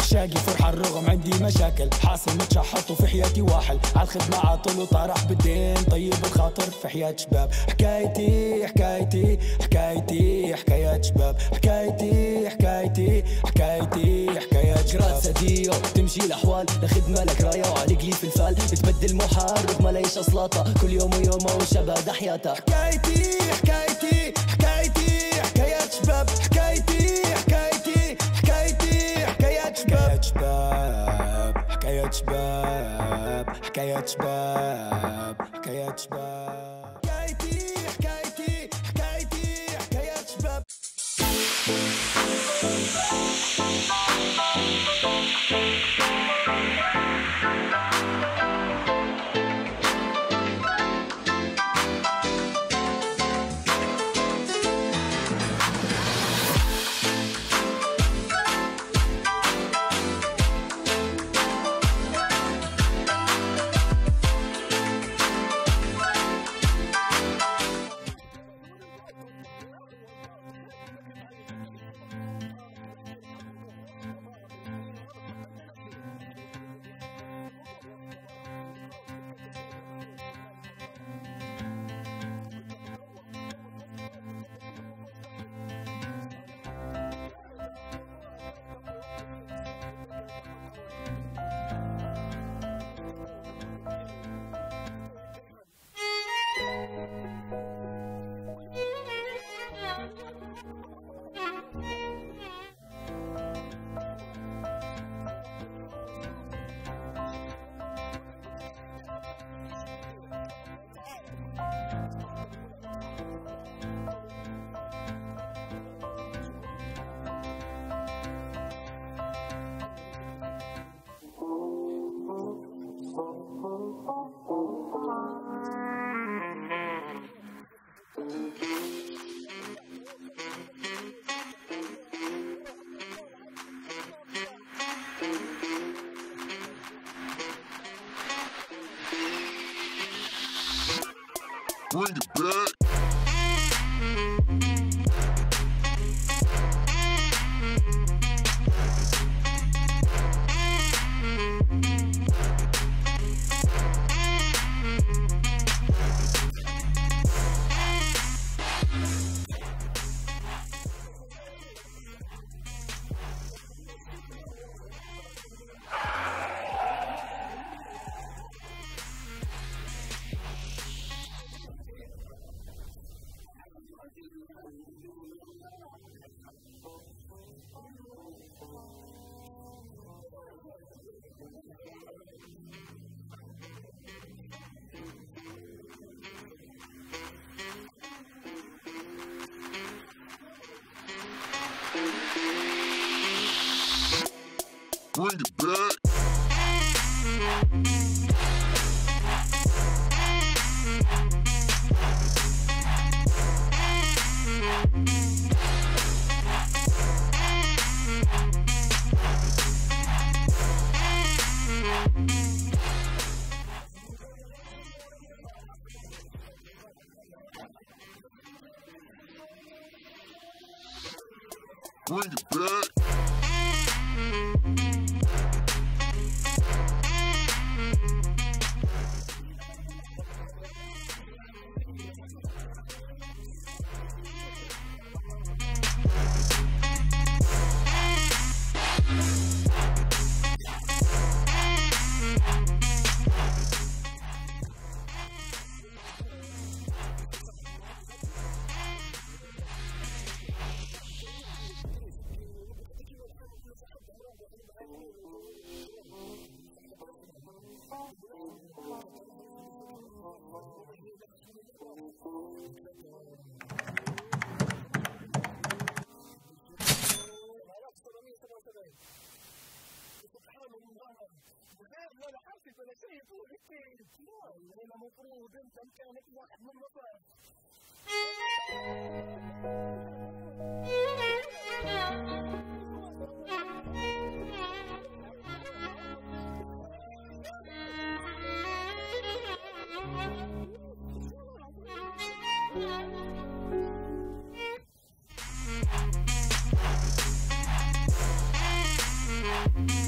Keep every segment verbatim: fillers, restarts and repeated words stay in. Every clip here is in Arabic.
شاقي فرحة الرغم عندي مشاكل، حاصل متشحط وفي حياتي واحل، عالخدمة عاطل وطارح بالدين، طيب الخاطر في حياة شباب. حكايتي حكايتي حكايتي حكايات شباب، حكايتي حكايتي حكايتي حكايات شباب. كراسة ديو تمشي الأحوال، لخدمة لك راية وعليك لي في الفال، بتبدل محال رغم ليش أسلاطة، كل يوم ويومه وشبه حياته. حكايتي حكايتي حكايتي حكايات شباب، حكايتي حكايتي حكايتي حكايات شباب. حكايات شباب حكايات شباب حكايات شباب. حكايتي حكايتي حكايتي حكايات شباب. Bring it back. Bring it back. Bring it back. ولا حاسس ولا شيء فوق الستيج. لا انا المفروض انت مكانك واحد من المصايب. We'll be right back.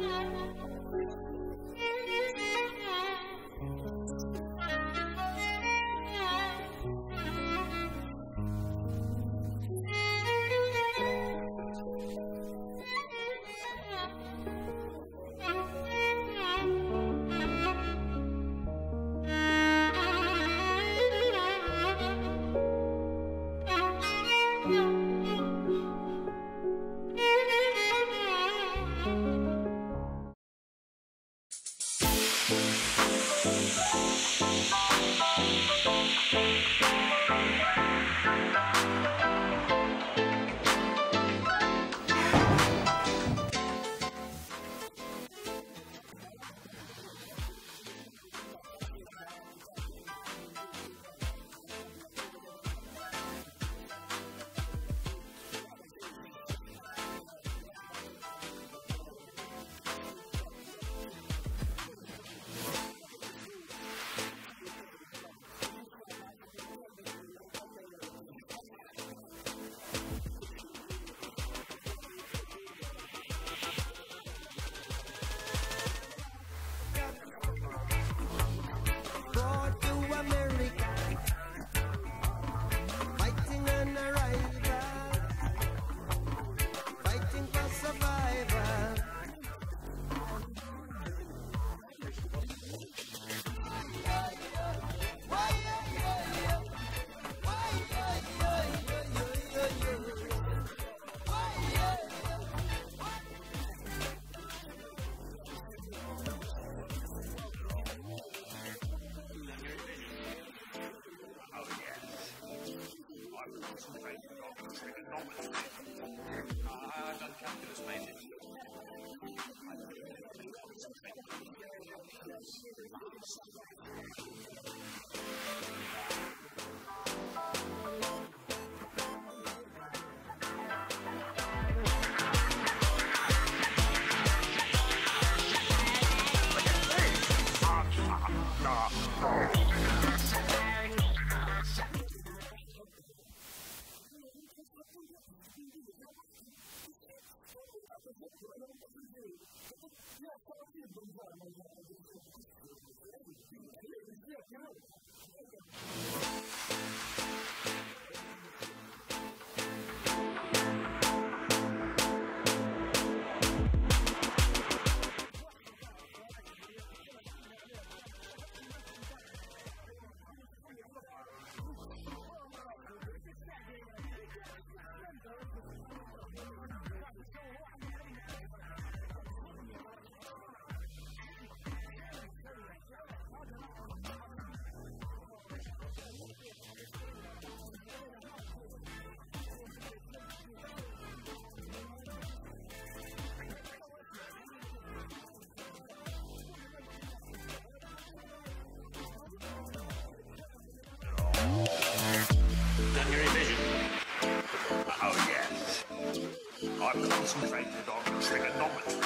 I've concentrated on trigonometry.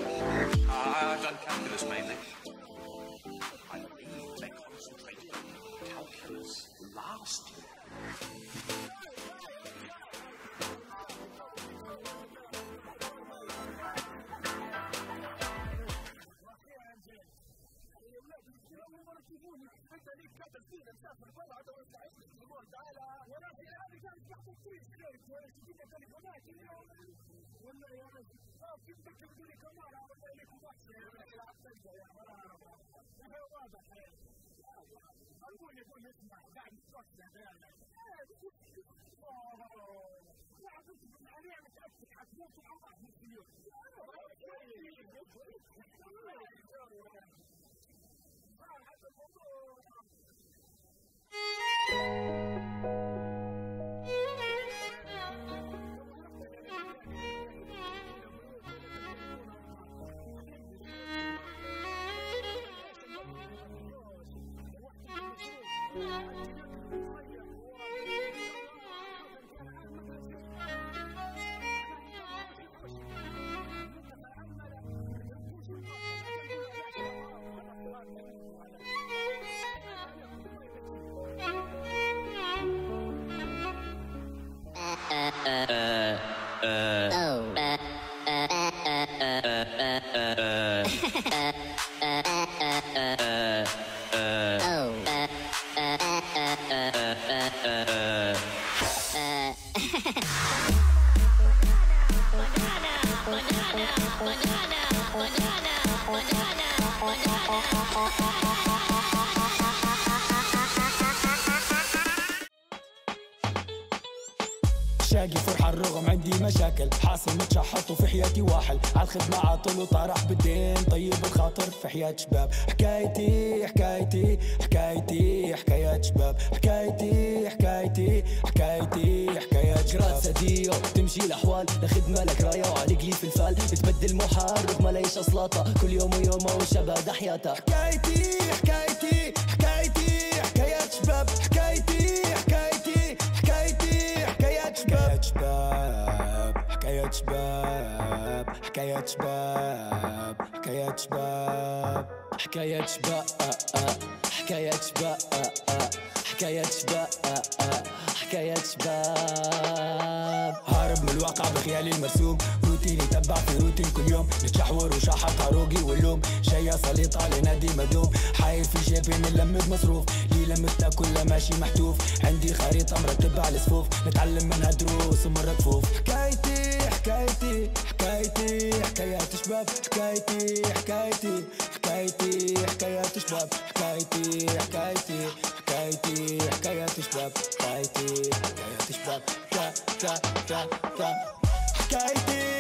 Uh, I've done calculus mainly. I believe they concentrated on calculus last year. Thank you. شاقي فرحة الرغم عندي مشاكل، حاصل متشحط وفي حياتي واحل، عالخدمة عاطل وطارح بالدين، طيب الخاطر في حياة شباب. حكايتي حكايتي حكايتي حكايات شباب، حكايتي حكايتي حكايتي حكايات شباب. كرات سديو تمشي الاحوال، لخدمة لك راية وعليك لي في الفال، تبدل محال رغم ليش اصلاطة، كل يوم ويومه وشباب حياته. حكايتي حكايتي حكايتي حكايات شباب، حكايتي حكايتي حكايتي حكايات شباب، حكايات شباب حكايات شباب حكايات شباب حكايات شباب حكايات شباب حكايات شباب حكايات شباب. هارب من الواقع بخيالي المرسوم، روتيني تبع في روتين كل يوم، نتشحور وشاحط عروقي واللوم، شيا سليطة لنادي مدوم، حايل في جيبي نلمد مصروف، لي لمتنا كلها ماشي محتوف، عندي خريطة مرتبة على الصفوف، نتعلم منها دروس ومرة كفوف. حكايتي حكايتي حكايتي حكايات شباب، حكايتي حكايتي حكايتي حكايات شباب، حكايتي حكايتي حكايتي حكايات شباب، حكايتي حكايات شباب، كا كا كا كا حكايتي